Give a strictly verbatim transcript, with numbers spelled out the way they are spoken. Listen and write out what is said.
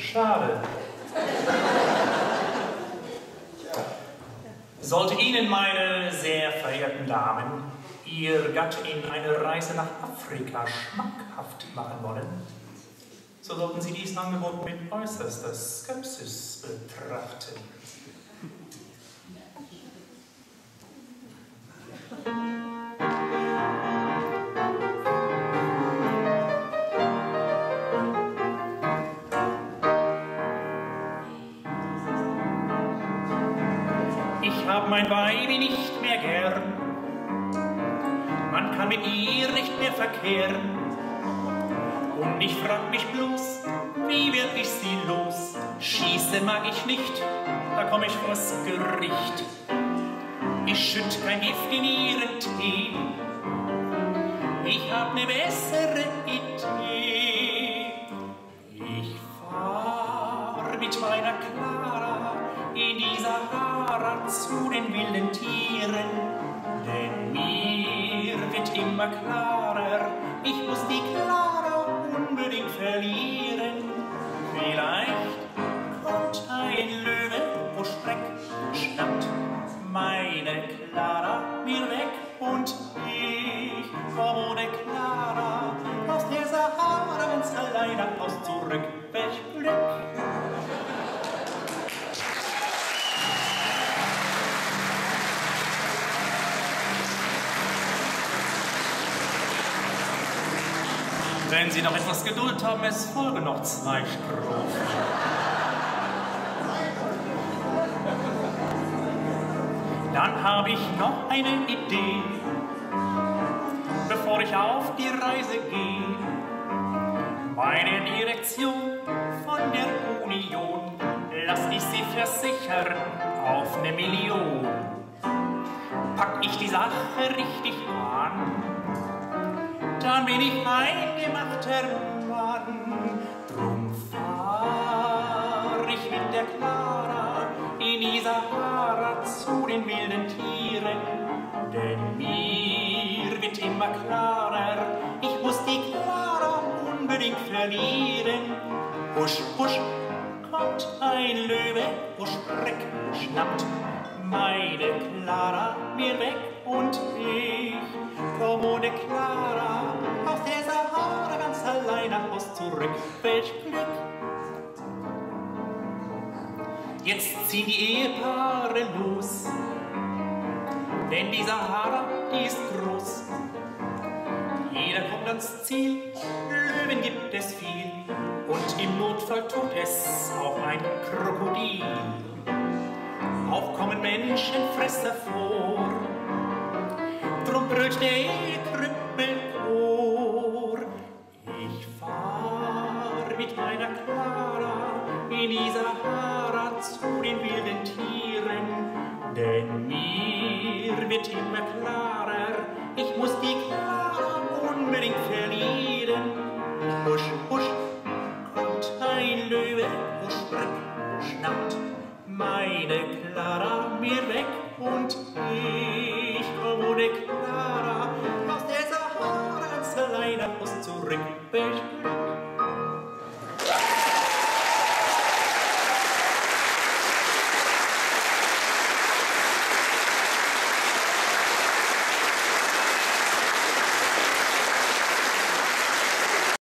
Schade. Sollte Ihnen, meine sehr verehrten Damen, Ihr Gattin eine Reise nach Afrika schmackhaft machen wollen, so sollten Sie dies Angebot mit äußerster Skepsis betrachten. Ich hab mein Weibi nicht mehr gern, man kann mit ihr nicht mehr verkehren. Und ich frag mich bloß, wie werd ich sie los? Schießen mag ich nicht, da komm ich vors Gericht. Ich schütt kein Gift in ihren Tee, ich hab ne bessere Idee. Ich fahr mit meiner Clara in die Sahara zu den wilden Tieren, denn mir wird immer klarer, ich muss die Clara unbedingt verlieren. Vielleicht kommt ein Löwe und Schreck, schnappt meine Clara mir weg und ich komm ohne Clara aus der Sahara ganz alleine aus zurück. Welch Glück! Wenn Sie noch etwas Geduld haben, es folgen noch zwei Strophen. Dann habe ich noch eine Idee, bevor ich auf die Reise gehe. Meine Direktion von der Union, lass ich sie versichern auf eine Million. Pack ich die Sache richtig an, dann bin ich ein gemachter Mann. Drum fahr ich mit der Clara in die Sahara zu den wilden Tieren, denn mir wird immer klarer, ich muss die Clara unbedingt verlieren. Husch, husch, kommt ein Löwe, husch, Reck, schnappt meine Clara mir weg und ich komm ohne Clara aus der Sahara ganz allein nach Haus zurück. Welch Glück! Jetzt ziehen die Ehepaare los, denn die Sahara, die ist groß. Jeder kommt ans Ziel, Löwen gibt es viel und im Notfall tut es auch ein Krokodil. Auch kommen Menschenfresser vor, drum brüllt der Krüppelchor. Ich fahr mit meiner Clara in die Sahara zu den wilden Tieren, denn mir wird immer klarer, ich muss die Clara unbedingt verlieren. Husch, husch, kommt ein Löwe, husch, Reck, schnappt meine Clara mir weg und ich komm ohne Clara aus der Sahara ganz alleine aus zurück. Welch